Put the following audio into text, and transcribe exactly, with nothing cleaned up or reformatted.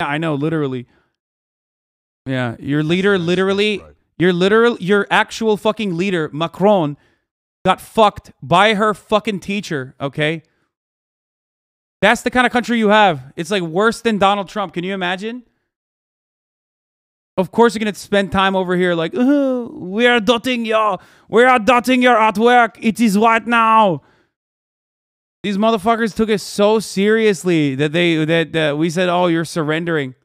I know, literally. Yeah, your leader literally, your literal, your actual fucking leader, Macron, got fucked by her fucking teacher, okay? That's the kind of country you have. It's like worse than Donald Trump. Can you imagine? Of course you're going to spend time over here like, oh, we are dotting your, we are dotting your artwork. It is right now. These motherfuckers took it so seriously that they, that uh, we said, oh, you're surrendering.